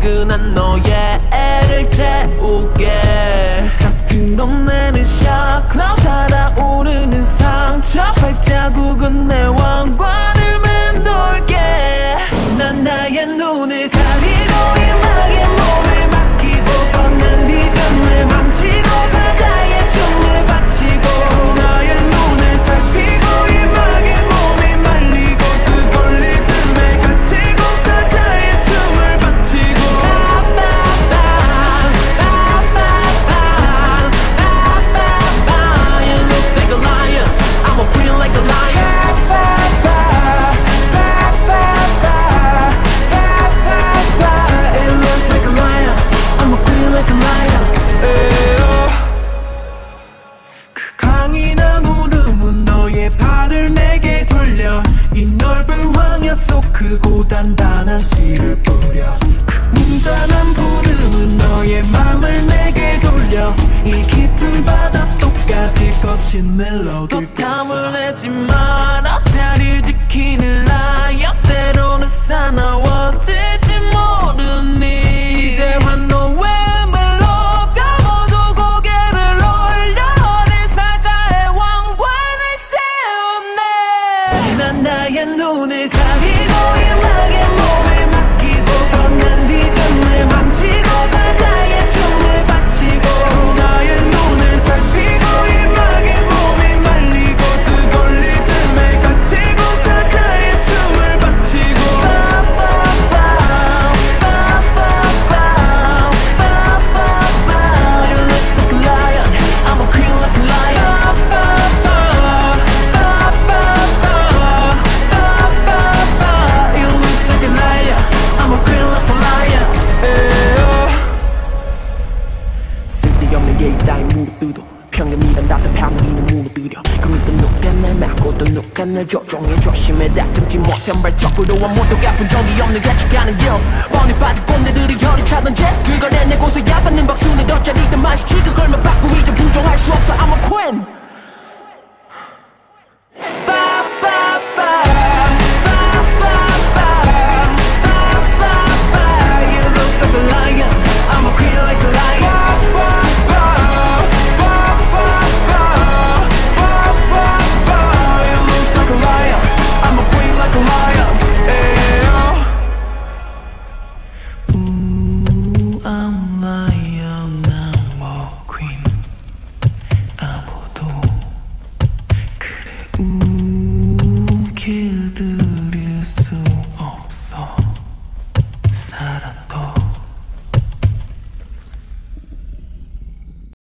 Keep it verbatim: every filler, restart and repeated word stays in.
포근한 너의 애를 태우게 살짝 드러내는 샤클럽 달아오르는 상처 발자국은 내 왕관을 맴돌게 난 나의 눈을 가리고 음악에 몸을 맡기고 뻔한 리듬을 망치고 사자의 춤을 바치고 나의 눈을 살피고 음악에 몸이 말리고 뜨거운 리듬에 갇히고 사자의 춤을 바치고 It looks like a lion, I'm a queen like a lion. It looks like a lion, I'm a queen like a lion. 그 강인한 울음은 너의 발을 내게 돌려 이 넓은 황야 속 크고 단단한 씨를 뿌려 그 웅장한 부름은 너의 맘을 내게 돌려 이 깊은 바닷속까지 거친 멜로디를 땀을 내지 마라 자리를 지키는 라이언 때로는 사나워질지 모르니 이제와 너의 멜로디 모두 고개를 올려 어린 사자의 왕관을 세우네 난 나의 눈을 가리고 음악에 몸을 맡기고 뻔한 리듬을 망치고 사자의 춤을 바치고 나의 눈을 살피고 음악에 몸이 말리고 뜨거운 리듬에 갇히고 사자의 춤을 바치고 It looks like a lion, I'm a queen like a lion. It looks like a lion, I'm a queen like a lion. 쓸데없는 예의 따윈 무릎뜨도 평균이란 답답함 우리는 무너뜨려 그 믿음 누가 날 막고 또 누가 날 조종해 조심해 다듬지 못한 발톱으로 아무도 아픈 적이 없는 가치가는 길 뻔히 빠진 꼰대들이 혈이 차던 jet 그걸 해내고서 야받는 박수는 덧자리든 마주치 그걸